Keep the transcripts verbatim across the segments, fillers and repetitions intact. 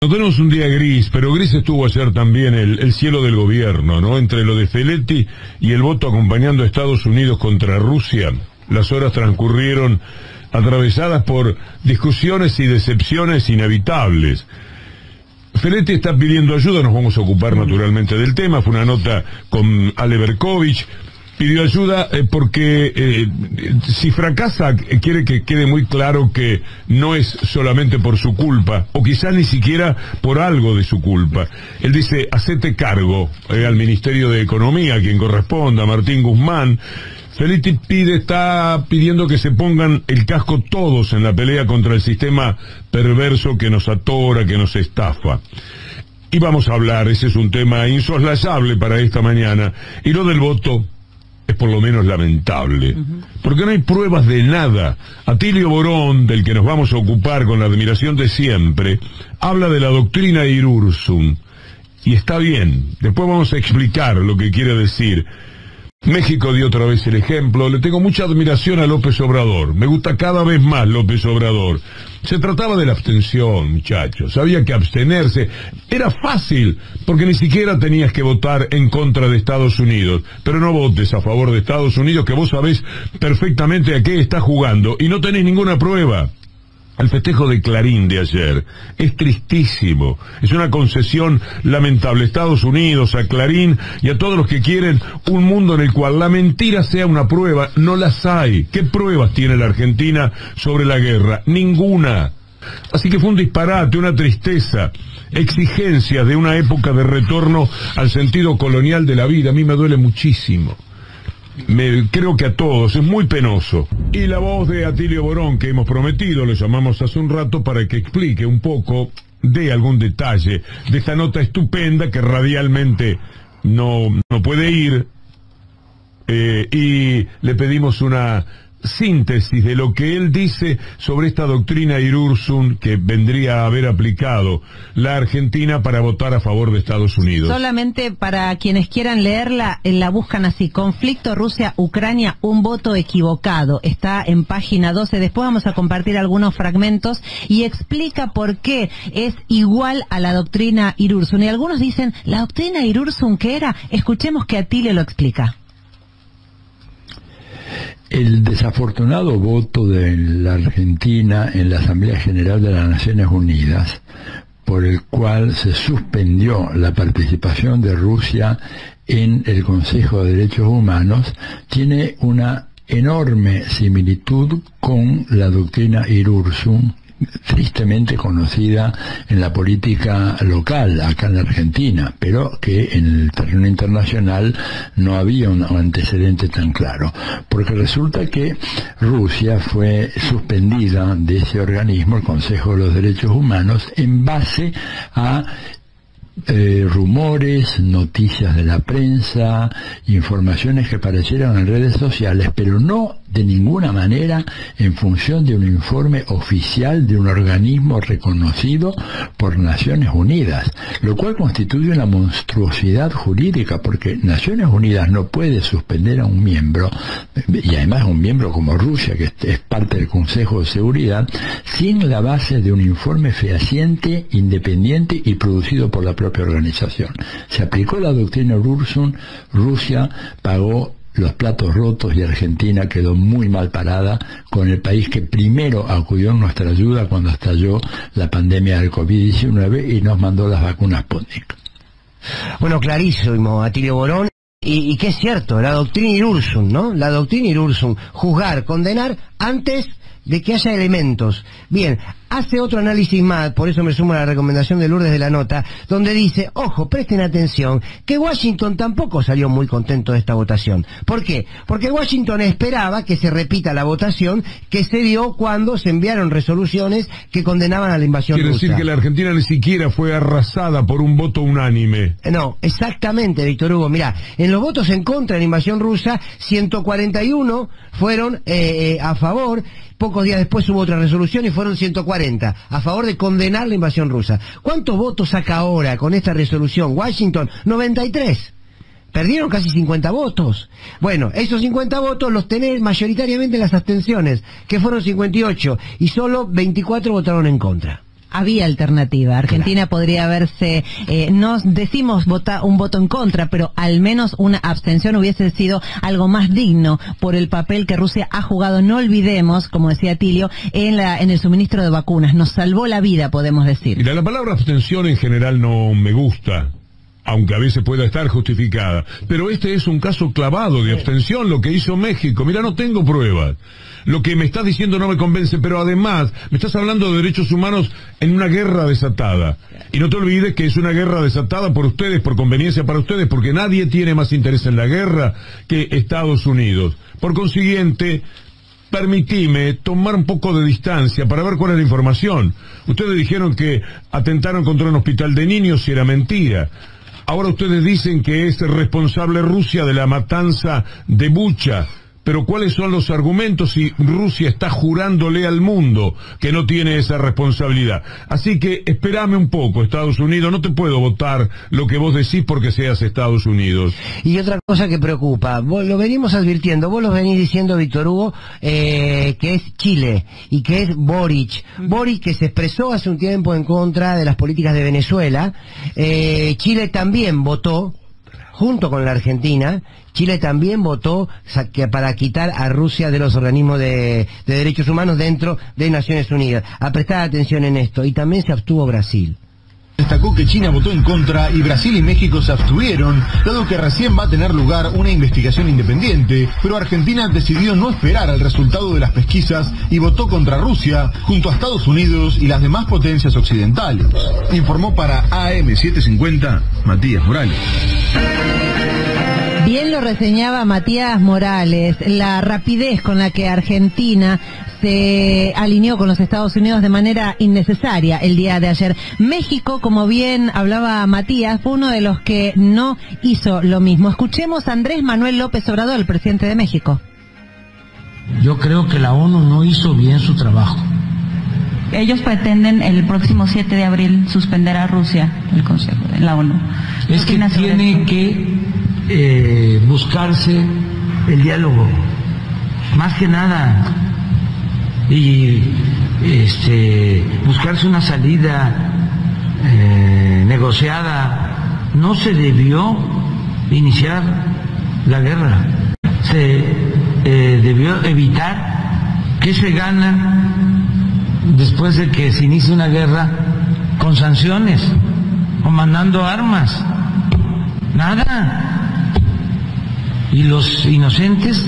No tenemos un día gris, pero gris estuvo ayer también el, el cielo del gobierno, ¿no? Entre lo de Feletti y el voto acompañando a Estados Unidos contra Rusia, las horas transcurrieron atravesadas por discusiones y decepciones inevitables. Feletti está pidiendo ayuda, nos vamos a ocupar naturalmente del tema, fue una nota con Ale Berkovich. Pidió ayuda eh, porque eh, si fracasa quiere que quede muy claro que no es solamente por su culpa, o quizás ni siquiera por algo de su culpa. Él dice, hacete cargo eh, al Ministerio de Economía, a quien corresponda, Martín Guzmán. Feletti pide, está pidiendo que se pongan el casco todos en la pelea contra el sistema perverso que nos atora, que nos estafa. Y vamos a hablar, ese es un tema insoslayable para esta mañana, y lo del voto es por lo menos lamentable, uh-huh. porque no hay pruebas de nada. Atilio Borón, del que nos vamos a ocupar con la admiración de siempre, habla de la doctrina Irurzun, y está bien, después vamos a explicar lo que quiere decir. México dio otra vez el ejemplo. Le tengo mucha admiración a López Obrador, me gusta cada vez más López Obrador. Se trataba de la abstención, muchachos, había que abstenerse, era fácil, porque ni siquiera tenías que votar en contra de Estados Unidos, pero no votes a favor de Estados Unidos, que vos sabés perfectamente a qué está jugando, y no tenés ninguna prueba. El festejo de Clarín de ayer es tristísimo, es una concesión lamentable. Estados Unidos, a Clarín y a todos los que quieren un mundo en el cual la mentira sea una prueba, no las hay. ¿Qué pruebas tiene la Argentina sobre la guerra? Ninguna. Así que fue un disparate, una tristeza, exigencias de una época de retorno al sentido colonial de la vida. A mí me duele muchísimo. Me, creo que a todos, es muy penoso. Y la voz de Atilio Borón, que hemos prometido, le llamamos hace un rato para que explique un poco, dé algún detalle de esta nota estupenda que radialmente no, no puede ir, eh, y le pedimos una síntesis de lo que él dice sobre esta doctrina Irurzun que vendría a haber aplicado la Argentina para votar a favor de Estados Unidos. Solamente para quienes quieran leerla, la buscan así: conflicto Rusia-Ucrania, un voto equivocado. Está en página doce, después vamos a compartir algunos fragmentos, y explica por qué es igual a la doctrina Irurzun. Y algunos dicen, ¿la doctrina Irurzun qué era? Escuchemos que Atilio lo explica. El desafortunado voto de la Argentina en la Asamblea General de las Naciones Unidas, por el cual se suspendió la participación de Rusia en el Consejo de Derechos Humanos, tiene una enorme similitud con la doctrina Irurzun, tristemente conocida en la política local acá en la Argentina, pero que en el terreno internacional no había un antecedente tan claro, porque resulta que Rusia fue suspendida de ese organismo, el Consejo de los Derechos Humanos, en base a Eh, rumores, noticias de la prensa, informaciones que aparecieron en redes sociales, pero no de ninguna manera en función de un informe oficial de un organismo reconocido por Naciones Unidas, lo cual constituye una monstruosidad jurídica, porque Naciones Unidas no puede suspender a un miembro, y además un miembro como Rusia, que es parte del Consejo de Seguridad, sin la base de un informe fehaciente, independiente y producido por la propia organización. Se aplicó la doctrina Irurzun, Rusia pagó los platos rotos y Argentina quedó muy mal parada con el país que primero acudió en nuestra ayuda cuando estalló la pandemia del COVID diecinueve y nos mandó las vacunas Sputnik. Bueno, clarísimo, Atilio Borón, y, y que es cierto, la doctrina Irurzun, ¿no? La doctrina Irurzun, juzgar, condenar antes de que haya elementos. Bien, hace otro análisis más, por eso me sumo a la recomendación de Lourdes de la nota, donde dice, ojo, presten atención, que Washington tampoco salió muy contento de esta votación. ¿Por qué? Porque Washington esperaba que se repita la votación que se dio cuando se enviaron resoluciones que condenaban a la invasión rusa. Quiere decir que la Argentina ni siquiera fue arrasada por un voto unánime. No, exactamente, Víctor Hugo. Mirá, en los votos en contra de la invasión rusa, ciento cuarenta y uno fueron eh, eh, a favor. Pocos días después hubo otra resolución y fueron ciento cuarenta a favor de condenar la invasión rusa. ¿Cuántos votos saca ahora con esta resolución Washington? noventa y tres. Perdieron casi cincuenta votos. Bueno, esos cincuenta votos los tenés mayoritariamente en las abstenciones, que fueron cincuenta y ocho, y solo veinticuatro votaron en contra. había alternativa. Argentina claro. podría haberse, eh, no decimos vota, un voto en contra, pero al menos una abstención hubiese sido algo más digno por el papel que Rusia ha jugado, no olvidemos, como decía Tilio, en, la, en el suministro de vacunas. Nos salvó la vida, podemos decir. Mira, la palabra abstención en general no me gusta, aunque a veces pueda estar justificada, pero este es un caso clavado de abstención, lo que hizo México. Mira, no tengo pruebas. Lo que me estás diciendo no me convence, pero además me estás hablando de derechos humanos en una guerra desatada. Y no te olvides que es una guerra desatada por ustedes, por conveniencia para ustedes, porque nadie tiene más interés en la guerra que Estados Unidos. Por consiguiente, permitime tomar un poco de distancia para ver cuál es la información. Ustedes dijeron que atentaron contra un hospital de niños y era mentira. Ahora ustedes dicen que es responsable Rusia de la matanza de Bucha. Pero ¿cuáles son los argumentos si Rusia está jurándole al mundo que no tiene esa responsabilidad? Así que espérame un poco, Estados Unidos, no te puedo votar lo que vos decís porque seas Estados Unidos. Y otra cosa que preocupa, vos lo venimos advirtiendo, vos lo venís diciendo, Víctor Hugo, eh, que es Chile y que es Boric. Boric que se expresó hace un tiempo en contra de las políticas de Venezuela. Eh, Chile también votó, junto con la Argentina, Chile también votó para quitar a Rusia de los organismos de, de derechos humanos dentro de Naciones Unidas. A prestar atención en esto. Y también se abstuvo Brasil. Destacó que China votó en contra y Brasil y México se abstuvieron, dado que recién va a tener lugar una investigación independiente, pero Argentina decidió no esperar al resultado de las pesquisas y votó contra Rusia, junto a Estados Unidos y las demás potencias occidentales. Informó para A M setecientos cincuenta, Matías Morales. Bien lo reseñaba Matías Morales, la rapidez con la que Argentina se alineó con los Estados Unidos de manera innecesaria el día de ayer. México, como bien hablaba Matías, fue uno de los que no hizo lo mismo. Escuchemos a Andrés Manuel López Obrador, el presidente de México. Yo creo que la ONU no hizo bien su trabajo. Ellos pretenden el próximo siete de abril suspender a Rusia el Consejo de la ONU. Es que tiene que eh, buscarse el diálogo, más que nada, y este, buscarse una salida eh, negociada. No se debió iniciar la guerra, se eh, debió evitar. ¿Qué se gana después de que se inicie una guerra con sanciones o mandando armas? Nada. Y los inocentes,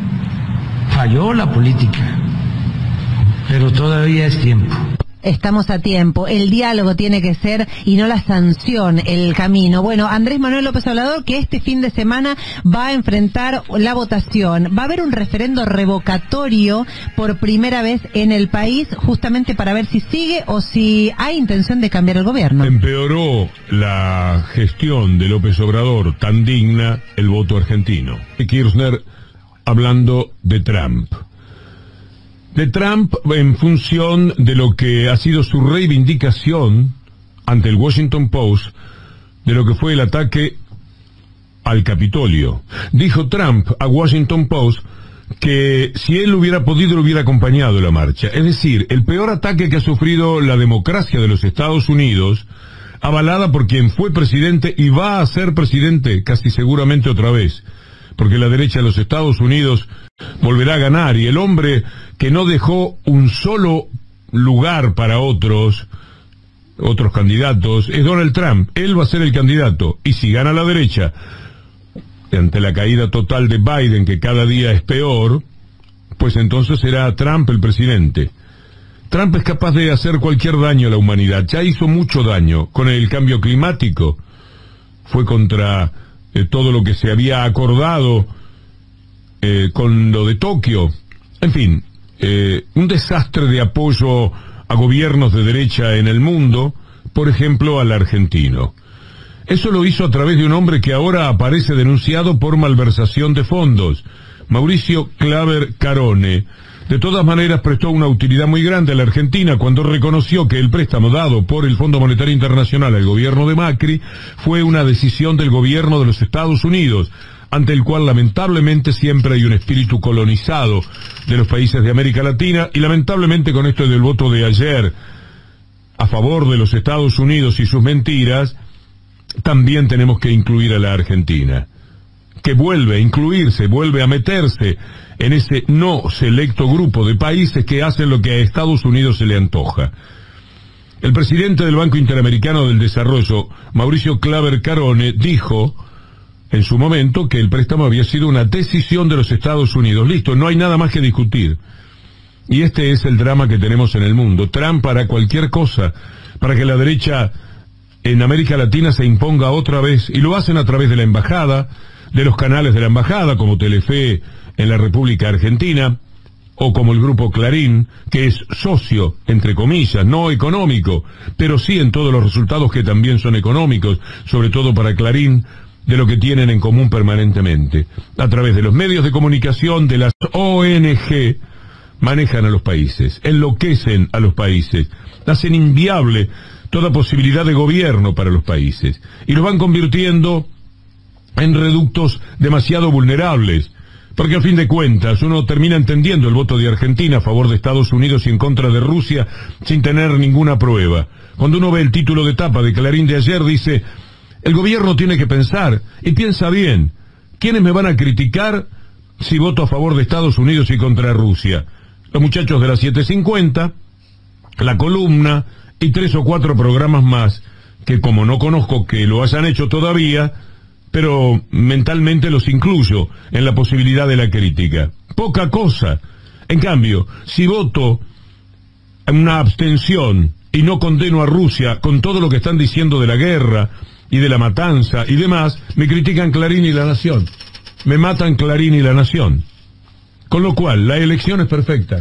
falló la política, pero todavía es tiempo. Estamos a tiempo, el diálogo tiene que ser y no la sanción el camino. Bueno, Andrés Manuel López Obrador, que este fin de semana va a enfrentar la votación. Va a haber un referendo revocatorio por primera vez en el país, justamente para ver si sigue o si hay intención de cambiar el gobierno. Empeoró la gestión de López Obrador, tan digna, el voto argentino. Kirchner hablando de Trump. De Trump en función de lo que ha sido su reivindicación ante el Washington Post de lo que fue el ataque al Capitolio. Dijo Trump a Washington Post que si él hubiera podido, le hubiera acompañado la marcha. Es decir, el peor ataque que ha sufrido la democracia de los Estados Unidos, avalada por quien fue presidente y va a ser presidente casi seguramente otra vez, porque la derecha de los Estados Unidos volverá a ganar, y el hombre que no dejó un solo lugar para otros, otros candidatos, es Donald Trump. Él va a ser el candidato, y si gana la derecha, ante la caída total de Biden, que cada día es peor, pues entonces será Trump el presidente. Trump es capaz de hacer cualquier daño a la humanidad, ya hizo mucho daño con el cambio climático, fue contra eh, todo lo que se había acordado eh, con lo de Tokio, en fin, eh, un desastre de apoyo a gobiernos de derecha en el mundo, por ejemplo al argentino. Eso lo hizo a través de un hombre que ahora aparece denunciado por malversación de fondos, Mauricio Claver Carone. De todas maneras prestó una utilidad muy grande a la Argentina cuando reconoció que el préstamo dado por el Fondo Monetario Internacional al gobierno de Macri fue una decisión del gobierno de los Estados Unidos, ante el cual lamentablemente siempre hay un espíritu colonizado de los países de América Latina, y lamentablemente con esto del voto de ayer a favor de los Estados Unidos y sus mentiras, también tenemos que incluir a la Argentina, que vuelve a incluirse, vuelve a meterse en ese no selecto grupo de países que hacen lo que a Estados Unidos se le antoja. El presidente del Banco Interamericano del Desarrollo, Mauricio Claver Carone, dijo en su momento que el préstamo había sido una decisión de los Estados Unidos. Listo, no hay nada más que discutir. Y este es el drama que tenemos en el mundo. Trump para cualquier cosa, para que la derecha en América Latina se imponga otra vez, y lo hacen a través de la embajada, de los canales de la embajada, como Telefe en la República Argentina, o como el grupo Clarín, que es socio, entre comillas, no económico, pero sí en todos los resultados que también son económicos, sobre todo para Clarín, de lo que tienen en común permanentemente. A través de los medios de comunicación, de las O N G, manejan a los países, enloquecen a los países, hacen inviable toda posibilidad de gobierno para los países, y los van convirtiendo en reductos demasiado vulnerables, porque a fin de cuentas uno termina entendiendo el voto de Argentina a favor de Estados Unidos y en contra de Rusia sin tener ninguna prueba. Cuando uno ve el título de tapa de Clarín de ayer, dice: el gobierno tiene que pensar, y piensa bien, ¿quiénes me van a criticar si voto a favor de Estados Unidos y contra Rusia? Los muchachos de las siete cincuenta, La Columna y tres o cuatro programas más, que como no conozco que lo hayan hecho todavía, pero mentalmente los incluyo en la posibilidad de la crítica. Poca cosa. En cambio, si voto una abstención y no condeno a Rusia con todo lo que están diciendo de la guerra y de la matanza y demás, me critican Clarín y La Nación. Me matan Clarín y La Nación. Con lo cual, la elección es perfecta.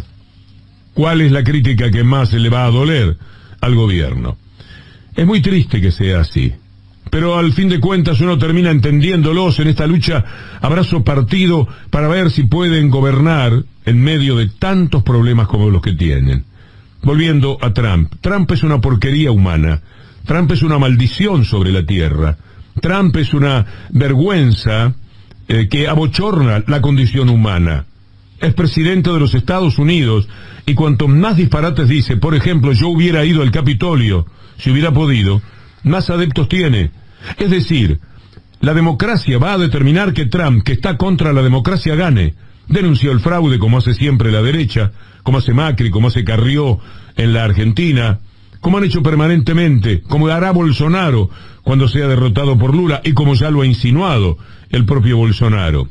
¿Cuál es la crítica que más se le va a doler al gobierno? Es muy triste que sea así, pero al fin de cuentas uno termina entendiéndolos en esta lucha abrazo partido para ver si pueden gobernar en medio de tantos problemas como los que tienen. Volviendo a Trump, Trump es una porquería humana, Trump es una maldición sobre la tierra, Trump es una vergüenza eh, que abochorna la condición humana. Es presidente de los Estados Unidos y cuanto más disparates dice, por ejemplo, yo hubiera ido al Capitolio si hubiera podido, más adeptos tiene. Es decir, la democracia va a determinar que Trump, que está contra la democracia, gane. Denunció el fraude como hace siempre la derecha, como hace Macri, como hace Carrió en la Argentina, como han hecho permanentemente, como hará Bolsonaro cuando sea derrotado por Lula y como ya lo ha insinuado el propio Bolsonaro.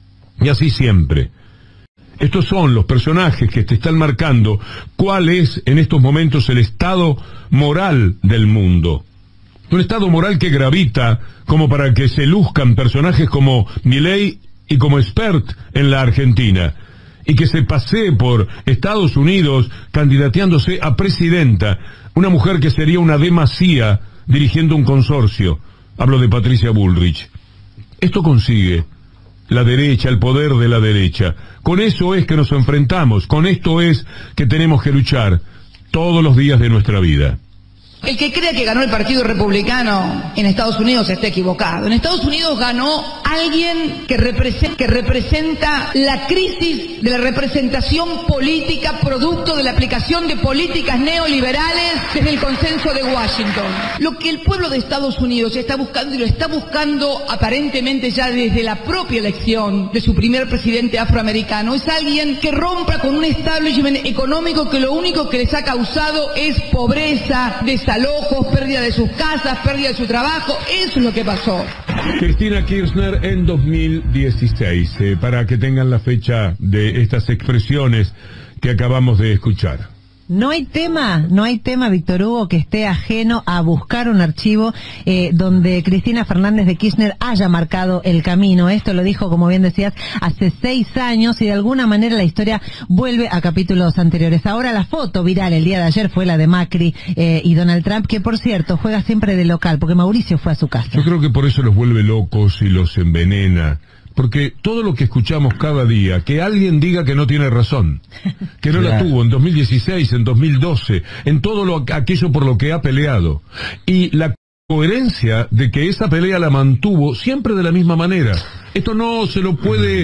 Y así siempre. Estos son los personajes que te están marcando cuál es en estos momentos el estado moral del mundo. Un estado moral que gravita como para que se luzcan personajes como Milei y como Spert en la Argentina, y que se pasee por Estados Unidos candidateándose a presidenta, una mujer que sería una demasía dirigiendo un consorcio. Hablo de Patricia Bullrich. Esto consigue la derecha, el poder de la derecha. Con eso es que nos enfrentamos, con esto es que tenemos que luchar todos los días de nuestra vida. El que crea que ganó el Partido Republicano en Estados Unidos está equivocado. En Estados Unidos ganó alguien que representa, que representa la crisis de la representación política producto de la aplicación de políticas neoliberales desde el consenso de Washington. Lo que el pueblo de Estados Unidos está buscando, y lo está buscando aparentemente ya desde la propia elección de su primer presidente afroamericano, es alguien que rompa con un establishment económico que lo único que les ha causado es pobreza, desalojos, pérdida de sus casas, pérdida de su trabajo. Eso es lo que pasó. Cristina Kirchner en dos mil dieciséis, eh, para que tengan la fecha de estas expresiones que acabamos de escuchar. No hay tema, no hay tema, Víctor Hugo, que esté ajeno a buscar un archivo eh, donde Cristina Fernández de Kirchner haya marcado el camino. Esto lo dijo, como bien decías, hace seis años y de alguna manera la historia vuelve a capítulos anteriores. Ahora la foto viral el día de ayer fue la de Macri eh, y Donald Trump, que por cierto juega siempre de local, porque Mauricio fue a su casa. Yo creo que por eso los vuelve locos y los envenena. Porque todo lo que escuchamos cada día, que alguien diga que no tiene razón, que no claro. la tuvo en dos mil dieciséis, en dos mil doce, en todo lo aquello por lo que ha peleado, y la coherencia de que esa pelea la mantuvo siempre de la misma manera. Esto no se lo puede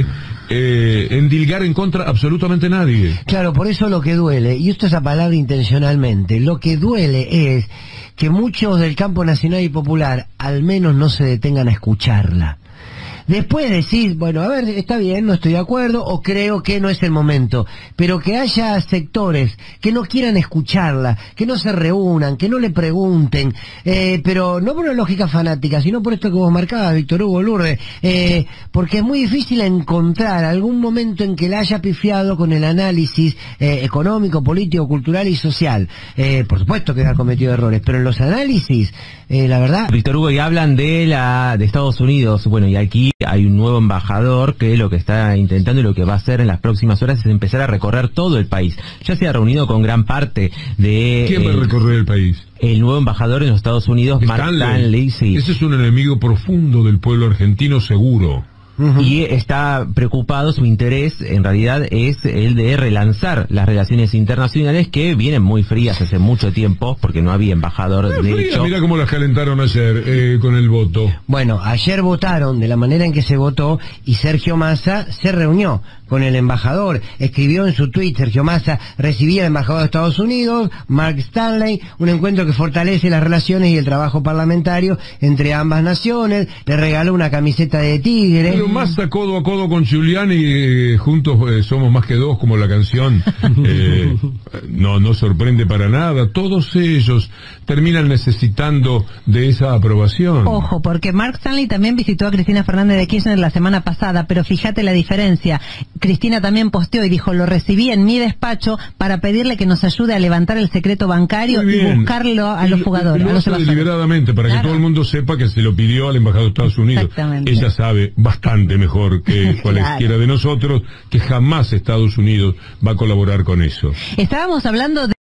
eh, endilgar en contra absolutamente nadie. Claro, por eso lo que duele, y esto es la palabra intencionalmente, lo que duele es que muchos del campo nacional y popular al menos no se detengan a escucharla. Después decís, bueno, a ver, está bien, no estoy de acuerdo, o creo que no es el momento, pero que haya sectores que no quieran escucharla, que no se reúnan, que no le pregunten, eh, pero no por una lógica fanática, sino por esto que vos marcabas, Víctor Hugo Lourdes, eh, porque es muy difícil encontrar algún momento en que la haya pifiado con el análisis eh, económico, político, cultural y social. Eh, por supuesto que ha cometido errores, pero en los análisis, eh, la verdad... Víctor Hugo, y hablan de la de Estados Unidos, bueno, y aquí hay un nuevo embajador que lo que está intentando y lo que va a hacer en las próximas horas es empezar a recorrer todo el país. Ya se ha reunido con gran parte de... ¿Quién va a recorrer el país? El nuevo embajador en los Estados Unidos, Mark Stanley, sí. Ese es un enemigo profundo del pueblo argentino, seguro. Uh-huh. Y está preocupado, su interés en realidad es el de relanzar las relaciones internacionales que vienen muy frías hace mucho tiempo porque no había embajador de fría, hecho. Mira cómo las calentaron ayer eh, con el voto. Bueno, ayer votaron de la manera en que se votó y Sergio Massa se reunió con el embajador. Escribió en su tweet, Sergio Massa recibía al embajador de Estados Unidos, Mark Stanley, un encuentro que fortalece las relaciones y el trabajo parlamentario entre ambas naciones. Le regaló una camiseta de Tigre. Pero Massa codo a codo con Giuliani, eh, juntos eh, somos más que dos, como la canción. Eh, no, no sorprende para nada. Todos ellos terminan necesitando de esa aprobación. Ojo, porque Mark Stanley también visitó a Cristina Fernández de Kirchner la semana pasada, pero fíjate la diferencia. Cristina también posteó y dijo, lo recibí en mi despacho para pedirle que nos ayude a levantar el secreto bancario y buscarlo a los jugadores. Lo hace deliberadamente, para claro. que todo el mundo sepa que se lo pidió al embajador de Estados Unidos. Ella sabe bastante mejor que cualesquiera claro. de nosotros que jamás Estados Unidos va a colaborar con eso. Estábamos hablando de